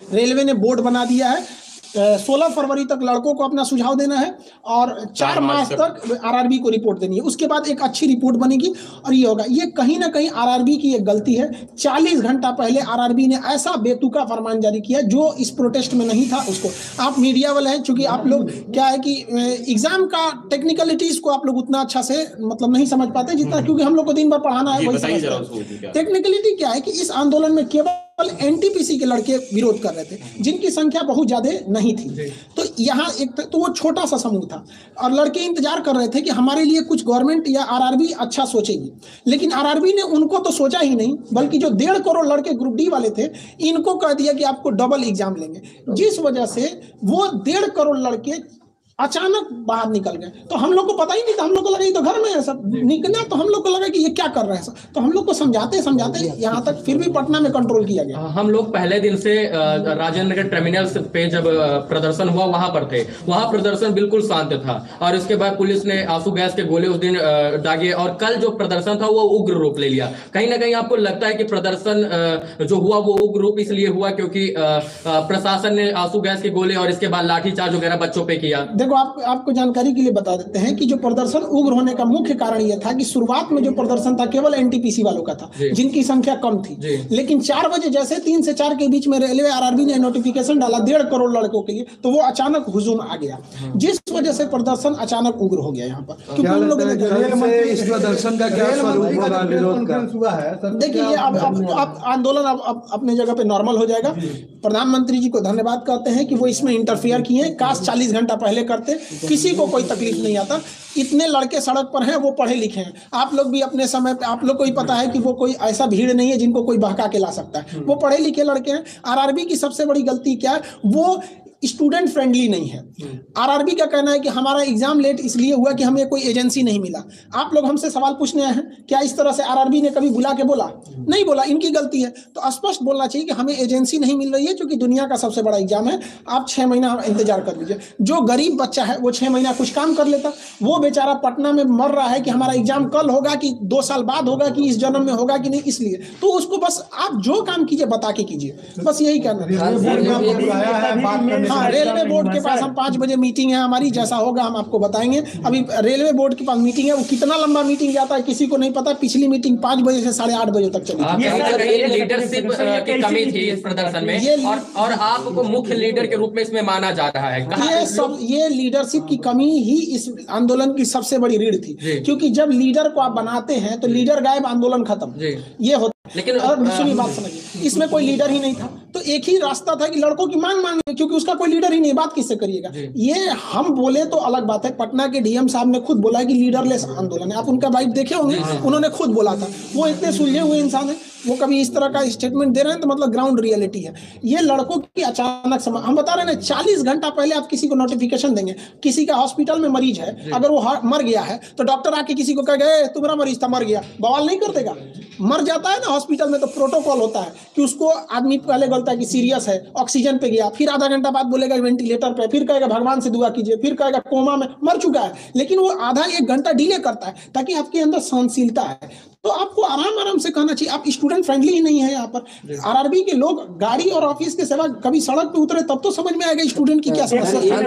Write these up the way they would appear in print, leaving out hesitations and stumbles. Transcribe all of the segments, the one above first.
Railway ने board बना दिया है, 16 फरवरी तक लड़कों को अपना सुझाव देना है और 4 मार्च तक आरआरबी को रिपोर्ट देनी है। उसके बाद एक अच्छी रिपोर्ट बनेगी और ये होगा। ये कहीं ना कहीं आरआरबी की एक गलती है। 40 घंटा पहले आरआरबी ने ऐसा बेतुका फरमान जारी किया जो इस प्रोटेस्ट में नहीं था। उसको आप मीडिया वाले हैं, चूंकि आप लोग क्या है कि एग्जाम का टेक्निकलिटीज को आप लोग उतना अच्छा से मतलब नहीं समझ पाते जितना, क्योंकि हम लोग को दिन भर पढ़ाना है। वही टेक्निकलिटी क्या है कि इस आंदोलन में केवल एनटीपीसी के लड़के विरोध कर रहे थे, जिनकी संख्या बहुत ज्यादा नहीं थी। तो यहाँ एक तो वो छोटा सा समूह था और लड़के इंतजार कर रहे थे कि हमारे लिए कुछ गवर्नमेंट या आरआरबी अच्छा सोचेगी, लेकिन आरआरबी ने उनको तो सोचा ही नहीं, बल्कि जो 1.5 करोड़ लड़के ग्रुप डी वाले थे इनको कह दिया कि आपको डबल एग्जाम लेंगे, जिस वजह से वो 1.5 करोड़ लड़के अचानक बाहर निकल गए। तो हम लोग को पता ही नहीं था, हम लोग को लगा ये तो घर में है सब निकला, तो हम लोग को लगा कि ये क्या कर रहे हैं सब। तो हम लोग को समझाते समझाते यहाँ तक फिर भी पटना में कंट्रोल किया गया। हम लोग पहले दिन से राजेंद्र नगर टर्मिनल पे जब प्रदर्शन हुआ वहां पर थे, वहां प्रदर्शन बिल्कुल शांत था और उसके बाद पुलिस ने आंसू गैस के गोले उस दिन दागे और कल जो प्रदर्शन था वो उग्र रूप ले लिया। कहीं ना कहीं आपको लगता है कि प्रदर्शन जो हुआ वो उग्र रूप इसलिए हुआ क्योंकि प्रशासन ने आंसू गैस के गोले और इसके बाद लाठीचार्ज वगैरह बच्चों पे किया? आपको जानकारी के लिए बता देते हैं कि जो प्रदर्शन उग्र होने का मुख्य कारण यह था कि शुरुआत में जो प्रदर्शन था केवल एनटीपीसी वालों का था, जिनकी संख्या कम थी। लेकिन 4 बजे जैसे 3 से 4 के बीच में रेलवे आरआरबी ने नोटिफिकेशन डाला 1.5 करोड़ लड़कों के लिए, तो वो अचानक हुजूम आ गया, जिस वजह से प्रदर्शन अचानक उग्र हो गया। यहाँ पर क्योंकि उन लोगों ने इस प्रदर्शन का क्या स्वरूप होगा, विरोध हुआ है? देखिए ये अब आंदोलन अब अपने जगह पे नॉर्मल हो जाएगा। प्रधानमंत्री जी को धन्यवाद करते हैं कि वो इसमें इंटरफेयर किए। काश 40 घंटा पहले करते, किसी को कोई तकलीफ नहीं आता। इतने लड़के सड़क पर हैं, वो पढ़े लिखे हैं। आप लोग भी अपने समय पे, आप लोग को ही पता है कि वो कोई ऐसा भीड़ नहीं है जिनको कोई बहका के ला सकता है। वो पढ़े लिखे लड़के हैं। आरआरबी की सबसे बड़ी गलती क्या है, वो स्टूडेंट फ्रेंडली नहीं है। आरआरबी का कहना है कि हमारा एग्जाम लेट इसलिए हुआ कि हमें कोई एजेंसी नहीं मिला। आप लोग हमसे सवाल पूछने आए हैं, क्या इस तरह से आरआरबी ने कभी बुला के बोला? नहीं बोला, इनकी गलती है। तो स्पष्ट बोलना चाहिए कि हमें एजेंसी नहीं मिल रही है, क्योंकि दुनिया का सबसे बड़ा एग्जाम है, आप 6 महीना इंतजार कर लीजिए। जो गरीब बच्चा है वो 6 महीना कुछ काम कर लेता, वो बेचारा पटना में मर रहा है कि हमारा एग्जाम कल होगा कि 2 साल बाद होगा कि इस जन्म में होगा कि नहीं, इसलिए तो उसको बस आप जो काम कीजिए बता के कीजिए, बस यही कहना है। हाँ, रेलवे बोर्ड के पास हम 5 बजे मीटिंग है हमारी, जैसा होगा हम आपको बताएंगे। अभी रेलवे बोर्ड के पास मीटिंग है, वो कितना लंबा मीटिंग जाता है किसी को नहीं पता। पिछली मीटिंग 5 बजे से 8:30 बजे तक चली। लीडरशिप की कमी थी इस प्रदर्शन में और आपको मुख्य लीडर के रूप में इसमें माना जा रहा है। ये लीडरशिप की कमी ही इस आंदोलन की सबसे बड़ी रीढ़ थी, क्योंकि जब लीडर को आप बनाते हैं तो लीडर गायब, आंदोलन खत्म, ये होता। लेकिन सुनिए बात समझिए, इसमें कोई लीडर ही नहीं था, तो एक ही रास्ता था कि लड़कों की मांग मांगे, क्योंकि उसका कोई लीडर ही नहीं, बात किससे करिएगा। ये हम बोले तो अलग बात है, पटना के डीएम साहब ने खुद बोला कि लीडरलेस आंदोलन है। आप उनका बाइट देखे होंगे, उन्होंने खुद बोला था। वो इतने सुलझे हुए इंसान है, वो कभी इस तरह का स्टेटमेंट दे रहे हैं तो मतलब ग्राउंड रियलिटी है। ये लड़कों की अचानक हम बता रहे हैं 40 घंटा पहले आप किसी को नोटिफिकेशन देंगे, किसी का हॉस्पिटल में मरीज है, अगर वो मर गया है तो डॉक्टर आके किसी को कह गए तुम्हारा मरीज था मर गया, बवाल नहीं कर देगा? मर जाता है ना हॉस्पिटल में तो प्रोटोकॉल होता है कि उसको आदमी पहले बोलता है कि सीरियस है, ऑक्सीजन पे गया, फिर आधा घंटा बाद बोलेगा वेंटिलेटर पे, फिर कहेगा भगवान से दुआ कीजिए, फिर कहेगा कोमा में मर चुका है। लेकिन वो आधा 1 घंटा डिले करता है ताकि आपके अंदर सहनशीलता है। तो आपको आराम आराम से कहना चाहिए। आप स्टूडेंट फ्रेंडली ही नहीं है यहाँ पर। आरआरबी के लोग गाड़ी और ऑफिस के सेवा कभी सड़क पे उतरे तब तो समझ में आएगा स्टूडेंट की क्या समस्या है।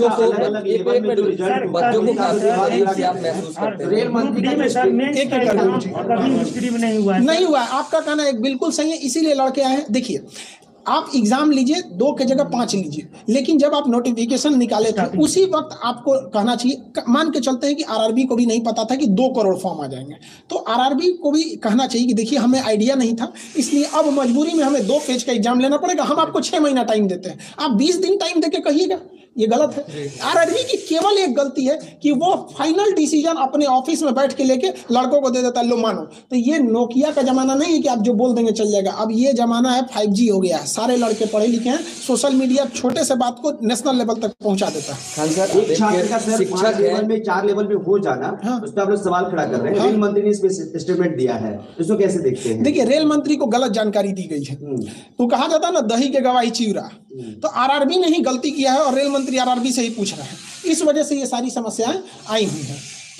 नहीं हुआ, आपका कहना एक बिल्कुल सही है, इसीलिए लड़के आए हैं। देखिए आप एग्जाम लीजिए, 2 की जगह 5 लीजिए, लेकिन जब आप नोटिफिकेशन निकाले थे उसी वक्त आपको कहना चाहिए। मान के चलते हैं कि आरआरबी को भी नहीं पता था कि 2 करोड़ फॉर्म आ जाएंगे, तो आरआरबी को भी कहना चाहिए कि देखिए हमें आइडिया नहीं था, इसलिए अब मजबूरी में हमें 2 पेज का एग्जाम लेना पड़ेगा। हम आपको 6 महीना टाइम देते हैं, आप 20 दिन टाइम देके कहिएगा, ये गलत है। आरआरबी की केवल एक गलती है कि वो फाइनल डिसीजन अपने ऑफिस में बैठ के लेके लड़कों को दे देता है, लो मानो। तो ये नोकिया का जमाना नहीं है कि आप जो बोल देंगे चल जाएगा। अब ये जमाना है 5G हो गया है, सारे लड़के पढ़े लिखे हैं, सोशल मीडिया छोटे से बात को नेशनल लेवल तक पहुंचा देता है। एक छात्र का सर 5 लेवल में 4 लेवल में हो जाना, उस पर आप लोग सवाल खड़ा कर रहे हैं। रेल मंत्री ने इस पे स्टेटमेंट दिया है, इसको कैसे देखते हैं? देखिए रेल मंत्री को गलत जानकारी दी गई है। तो कहा जाता है ना दही के गवाही चिवरा, तो आरआरबी ने ही गलती किया है और रेल मंत्री आरआरबी से ही पूछ रहे हैं, इस वजह से ये सारी समस्याएं आई हुई हैं।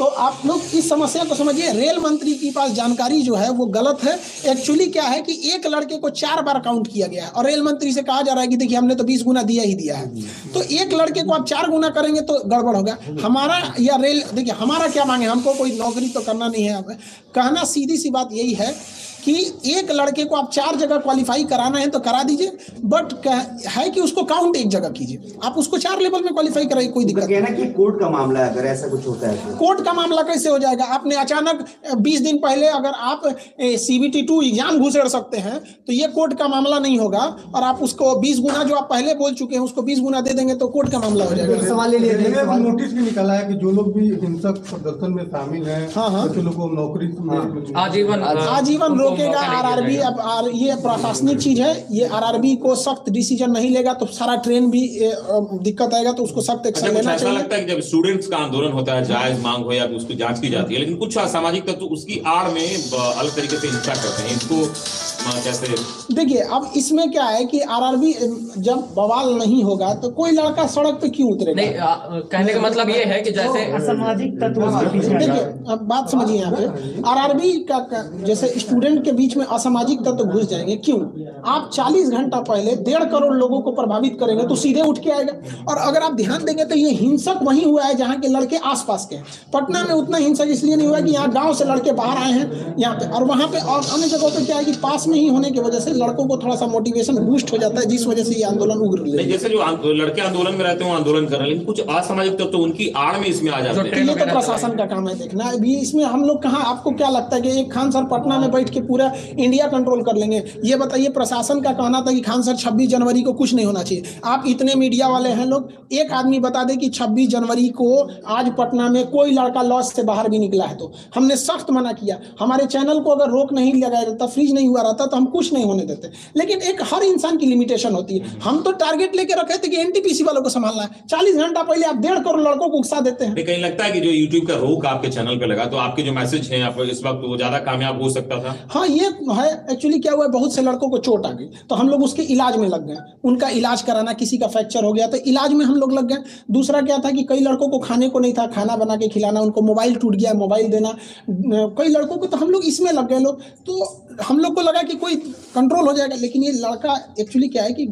तो आप लोग इस समस्या को समझिए। रेल मंत्री के पास जानकारी जो है वो गलत है। एक्चुअली क्या है कि एक लड़के को 4 बार काउंट किया गया है और रेल मंत्री से कहा जा रहा है कि देखिए हमने तो 20 गुना दिया ही दिया है। तो एक लड़के को आप 4 गुना करेंगे तो गड़बड़ होगा। हमारा या रेल, देखिए हमारा क्या मांगे, हमको कोई नौकरी तो करना नहीं है। कहना सीधी सी बात यही है कि एक लड़के को आप 4 जगह क्वालिफाई कराना है तो करा दीजिए, बट है कि उसको काउंट एक जगह कीजिए। आप उसको 4 लेवल में क्वालिफाई कराइए, कोई दिक्कत नहीं। कहना कि कोर्ट का मामला है, अगर ऐसा कुछ होता है तो कोर्ट का मामला कैसे हो जाएगा? आपने अचानक 20 दिन पहले अगर आप CBT 2 एग्जाम घुसेड़ सकते हैं तो ये कोर्ट का मामला नहीं होगा, और आप उसको 20 गुना जो आप पहले बोल चुके हैं उसको 20 गुना दे देंगे तो कोर्ट का मामला हो जाएगा। सवाल नोटिस भी निकाला है कि जो लोग भी हिंसक प्रदर्शन में शामिल हैं, तो लोगों को नौकरी आजीवन रोकेगा RRB। अब ये प्रशासनिक चीज है, ये RRB को सख्त डिसीजन नहीं लेगा तो सारा ट्रेन भी दिक्कत आएगा, तो उसको सख्त एक्शन लेना चाहिए। लगता है कि जब स्टूडेंट्स का आंदोलन होता है, जायज मांग हो या उसकी जांच की जाती है, लेकिन कुछ असामाजिक तत्व उसकी आड़ में अलग तरीके से हिंसा करते हैं, इसको कैसे? देखिए अब इसमें क्या है कि RRB जब बवाल नहीं होगा तो कोई लड़का सड़क पे क्यों उतरेगा? नहीं, कहने का मतलब ये है कि जैसे असामाजिक तत्व, देखिए अब बात समझिए, यहाँ पे RRB का जैसे स्टूडेंट के बीच में असामाजिक तत्व घुस जाएंगे। क्यों? आप 40 घंटा पहले 1.5 करोड़ लोगों को प्रभावित करेंगे तो सीधे उठ के आएगा। और अगर आप ध्यान देंगे तो ये हिंसक वहीं हुआ है जहाँ के लड़के आसपास के हैं। पटना में उतना हिंसक इसलिए नहीं हुआ कि यहाँ गाँव से लड़के बाहर आए हैं यहाँ पे, और वहाँ पे और अन्य जगहों पे क्या है कि पास में ही होने की वजह से लड़कों को थोड़ा सा मोटिवेशन बूस्ट हो जाता है, जिस वजह से ये आंदोलन उग्र ले। जैसे जो लड़के आंदोलन में रहते हैं वो आंदोलन कर रहे हैं, लेकिन कुछ असामाजिक तत्व तो उनकी आड़ में इसमें आ जाते हैं। ये तो प्रशासन का काम है देखना। अभी इसमें हम लोग कहाँ, आपको क्या लगता है कि एक खान सर पटना में बैठ के पूरा इंडिया कंट्रोल कर लेंगे? ये बताइए, प्रशासन का कहना था कि खान सर 26 जनवरी को कुछ नहीं होना चाहिए। आप इतने मीडिया वाले हैं लोग, एक आदमी बता दे कि 26 जनवरी को आज पटना में कोई लड़का लॉज से बाहर भी निकला है तो हमने सख्त मना किया। हमारे चैनल को अगर रोक नहीं लगाया रहता, फ्रीज नहीं हुआ रहता तो हम कुछ नहीं होने देते। लेकिन एक हर इंसान की लिमिटेशन होती है। हम तो टारगेट लेके रखे थे कि NTPC वालों को संभालना है। 40 घंटा पहले आप 1.5 करोड़ लड़कों को उकसा देते हैं। कहीं लगता है कि जो यूट्यूब का रोक आपके चैनल पे लगा तो आपके जो मैसेज हैं आप इस वक्त वो ज्यादा कामयाब हो सकता था? हाँ, ये है। एक्चुअली क्या हुआ, बहुत से लड़कों को चोट आ गई तो हम लोग उसके इलाज में लग गए। उनका इलाज कराना, किसी का फ्रैक्चर हो गया तो इलाज में हम लोग लग गए। दूसरा क्या था कि कई लड़कों को खाने को नहीं था, खाना बना के खिलाना, उनको मोबाइल टूट गया, मोबाइल देना कई लड़कों को, तो हम लोग इसमें लग गए लोग। तो हम लोग को लगा कि कोई कंट्रोल हो जाएगा, लेकिन ये लड़का एक्चुअली क्या है कि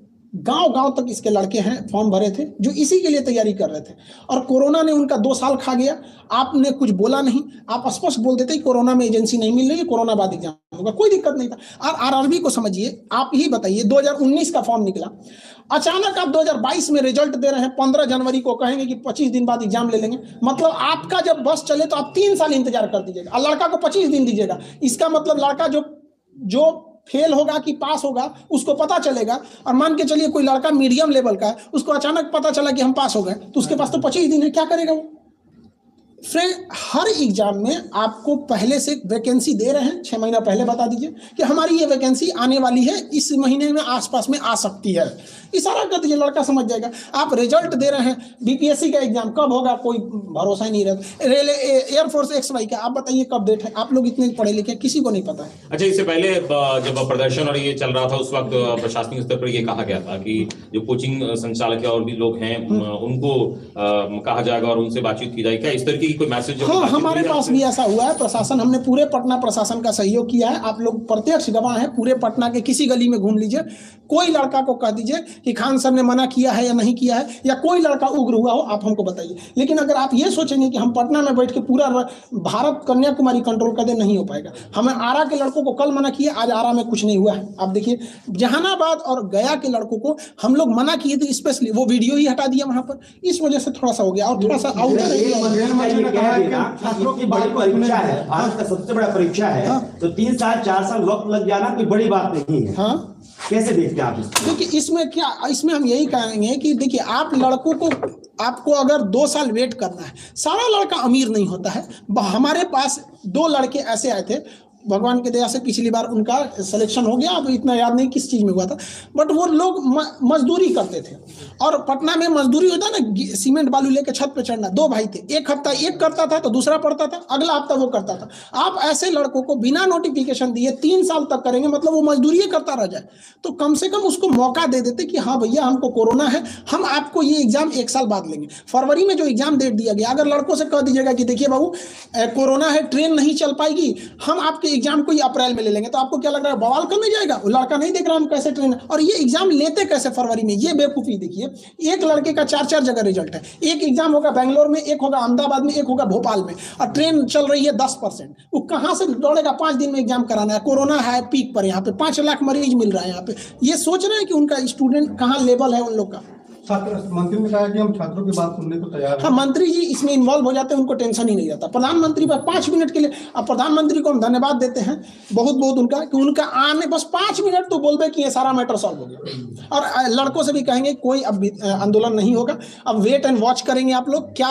गांव तक इसके लड़के हैं फॉर्म भरे थे जो इसी के लिए तैयारी कर रहे थे, और कोरोना ने उनका 2 साल खा गया। आपने कुछ बोला नहीं, आप स्पष्ट बोल देते कोरोना में एजेंसी नहीं मिल रही है, कोरोना बाद एग्जाम होगा, कोई दिक्कत नहीं था। और RRB को समझिए, आप ही बताइए, 2019 का फॉर्म निकला, अचानक आप 2022 में रिजल्ट दे रहे हैं, 15 जनवरी को कहेंगे कि 25 दिन बाद एग्जाम ले लेंगे। मतलब आपका जब बस चले तो आप 3 साल इंतजार कर दीजिएगा और लड़का को 25 दिन दीजिएगा। इसका मतलब लड़का जो फेल होगा कि पास होगा उसको पता चलेगा। और मान के चलिए कोई लड़का मीडियम लेवल का है, उसको अचानक पता चला कि हम पास हो गए, तो उसके पास तो 25 दिन है, क्या करेगा वो? फ्रेंड, हर एग्जाम में आपको पहले से वैकेंसी दे रहे हैं, 6 महीना पहले बता दीजिए कि हमारी ये वैकेंसी आने वाली है, इस महीने में आसपास में आ सकती है, इशारा कर दीजिए, लड़का समझ जाएगा। आप रिजल्ट दे रहे हैं, BPSC का एग्जाम कब होगा कोई भरोसा ही नहीं रहता। रेल एयरफोर्स XY का आप बताइए कब डेट है? आप लोग इतने पढ़े लिखे, किसी को नहीं पता है। अच्छा, इससे पहले जब प्रदर्शन और ये चल रहा था उस वक्त प्रशासनिक स्तर पर ये कहा गया था कि जो कोचिंग संचालक और भी लोग हैं उनको कहा जाएगा और उनसे बातचीत की जाएगी, क्या इस तरह की कोई मैसेज? हाँ, हमारे पास भी ऐसा हुआ है। प्रशासन, हमने पूरे पटना प्रशासन का सहयोग किया है। आप लोग प्रत्यक्ष गवाह हैं, पूरे पटना के किसी गली में घूम लीजिए, कोई लड़का को कह दीजिए कि खान सर ने मना किया है या नहीं किया है, या कोई लड़का उग्र हुआ हो, आप हमको बताइए। लेकिन अगर आप ये सोचेंगे कि हम पटना में बैठ के पूरा भारत कन्याकुमारी कंट्रोल कर दे, नहीं हो पाएगा। हमें आरा के लड़कों को कल मना किया, आज आरा में कुछ नहीं हुआ है। आप देखिए, जहानाबाद और गया के लड़कों को हम लोग मना किए थे, स्पेशली वो वीडियो ही हटा दिया वहां पर, इस वजह से थोड़ा सा हो गया। और थोड़ा सा परीक्षा है, भारत का सबसे बड़ा परीक्षा है, तो 3 साल 4 साल वक्त लग जाना कोई बड़ी बात नहीं है। हाँ, कैसे देखते हैं आप इसको? देखिए, इसमें क्या, इसमें हम यही कहेंगे कि देखिए, आप लड़कों को, आपको अगर 2 साल वेट करना है, सारा लड़का अमीर नहीं होता है। हमारे पास 2 लड़के ऐसे आए थे, भगवान की दया से पिछली बार उनका सिलेक्शन हो गया, अब इतना याद नहीं किस चीज़ में हुआ था, बट वो लोग मजदूरी करते थे और पटना में मजदूरी होता है ना, सीमेंट बालू लेके छत पे चढ़ना, 2 भाई थे, एक हफ्ता एक करता था तो दूसरा पढ़ता था, अगला हफ्ता वो करता था। आप ऐसे लड़कों को बिना नोटिफिकेशन दिए 3 साल तक करेंगे, मतलब वो मजदूरी करता रह जाए। तो कम से कम उसको मौका दे देते कि हाँ भैया हमको कोरोना है, हम आपको ये एग्जाम 1 साल बाद लेंगे। फरवरी में जो एग्जाम डेट दिया गया, अगर लड़कों से कह दीजिएगा कि देखिए बाबू कोरोना है, ट्रेन नहीं चल पाएगी, हम आपके एग्जाम को ही अप्रैल में ले लेंगे, तो आपको क्या लग रहा है, बवाल करने जाएगा? वो लड़का नहीं देख रहा हम कैसे ट्रेन, और ये एग्जाम लेते कैसे फरवरी में, ये बेवकूफी देखिए। एक लड़के का 4-4 जगह रिजल्ट है, एक एग्जाम होगा बेंगलोर में, एक होगा अहमदाबाद में, एक होगा भोपाल में, और ट्रेन चल रही है 10%। वो कहां से दौड़ेगा? 5 दिन में एग्जाम कराना है, कोरोना है पीक पर, यहाँ पे 5 लाख मरीज मिल रहा है यहाँ पे। ये सोच रहे हैं कि उनका स्टूडेंट कहाँ लेवल है उन लोग का। मंत्री ने कहा कि हम छात्रों की बात सुनने को तैयार हैं। हाँ, मंत्री जी इसमें इन्वॉल्व हो जाते हैं, उनको टेंशन ही नहीं रहता। प्रधानमंत्री पर 5 मिनट के लिए, अब प्रधानमंत्री को हम धन्यवाद देते हैं बहुत बहुत उनका, कि उनका आने बस 5 मिनट तो बोल दे कि ये सारा मैटर सॉल्व हो गया। और लड़कों से भी कहेंगे कोई अब आंदोलन नहीं होगा, अब वेट एंड वॉच करेंगे आप लोग क्या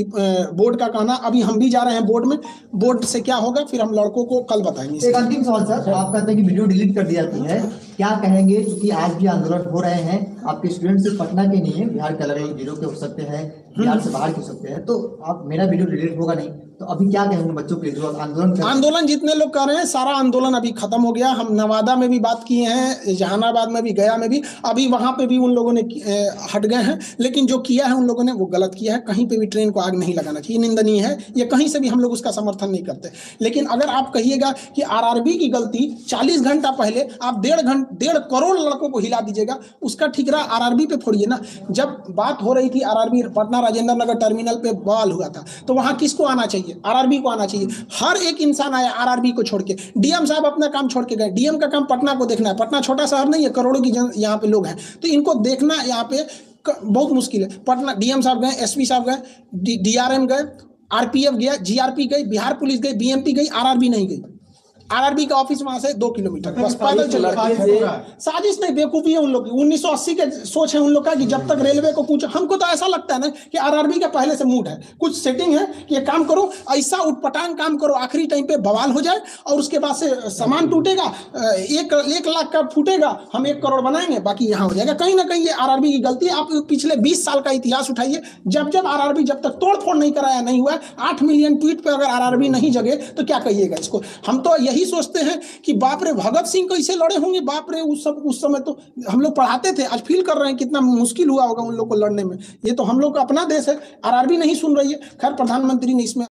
बोर्ड का कहना। अभी हम भी जा रहे हैं बोर्ड में, बोर्ड से क्या होगा फिर हम लड़कों को कल बताएंगे। एक अंतिम सवाल सर, आप कहते हैं कि वीडियो डिलीट कर दी जाती है, क्या कहेंगे? क्योंकि आज भी आंदोलन हो रहे हैं, आपके स्टूडेंट सिर्फ पटना के नहीं है, बिहार के अलग अलग जिलों के हो सकते हैं, बिहार से बाहर के हो सकते हैं, तो आप मेरा वीडियो डिलीट होगा नहीं, तो अभी क्या कहेंगे बच्चों के लिए आंदोलन जितने लोग कर रहे हैं, सारा आंदोलन अभी खत्म हो गया। हम नवादा में भी बात किए हैं, जहानाबाद में भी, गया में भी, अभी वहां पे भी उन लोगों ने हट गए हैं, लेकिन जो किया है उन लोगों ने वो गलत किया है। कहीं पे भी ट्रेन को आग नहीं लगाना चाहिए, निंदनीय है ये, कहीं से भी हम लोग उसका समर्थन नहीं करते। लेकिन अगर आप कहिएगा कि आरआरबी की गलती 40 घंटा पहले आप 1.5 करोड़ लड़कों को हिला दीजिएगा, उसका ठिकरा आरआरबी पे फोड़िए ना। जब बात हो रही थी आरआरबी पटना राजेंद्र नगर टर्मिनल पे बवाल हुआ था, तो वहां किसको आना चाहिए? आरआरबी को आना चाहिए। हर एक इंसान आया आरआरबी को छोड़ के। डीएम साहब अपना काम छोड़ के गए, डीएम का काम पटना को देखना है। पटना छोटा शहर नहीं है, करोड़ों की यहाँ पे लोग हैं, तो इनको देखना यहाँ पे बहुत मुश्किल है। पटना डीएम साहब गए, एसपी साहब गए, डीआरएम गए, आरपीएफ गया, जीआरपी गई, बिहार पुलिस गई, बीएमपी गई, आरआरबी नहीं गई। आरआरबी का ऑफिस वहां से 2 किलोमीटर, बस पैदल चल रहा है। साजिश नहीं, बेवकूफी है उन लोग की। 1980 के सोच है उन लोग का कि जब तक रेलवे को पूछो, हमको तो ऐसा लगता है ना कि आरआरबी का पहले से मूड है, कुछ सेटिंग है कि ये काम करो, ऐसा उटपटांग काम करो, आखिरी टाइम पे बवाल हो जाए और उसके बाद से सामान टूटेगा, 1 लाख का फूटेगा, हम 1 करोड़ बनाएंगे, बाकी यहाँ हो जाएगा। कहीं ना कहीं ये आरआरबी की गलती है। आप पिछले 20 साल का इतिहास उठाइए, जब आरआरबी जब तक तोड़फोड़ नहीं कराया नहीं हुआ। 8 मिलियन ट्वीट पे अगर आरआरबी नहीं जगे तो क्या कहिएगा इसको। हम तो यही सोचते हैं कि बाप रे भगत सिंह कैसे लड़े होंगे, बाप रे उस समय तो हम लोग पढ़ाते थे, आज फील कर रहे हैं कितना मुश्किल हुआ होगा उन लोग को लड़ने में। ये तो हम लोग का अपना देश है, आरआरबी नहीं सुन रही है। खैर प्रधानमंत्री ने इसमें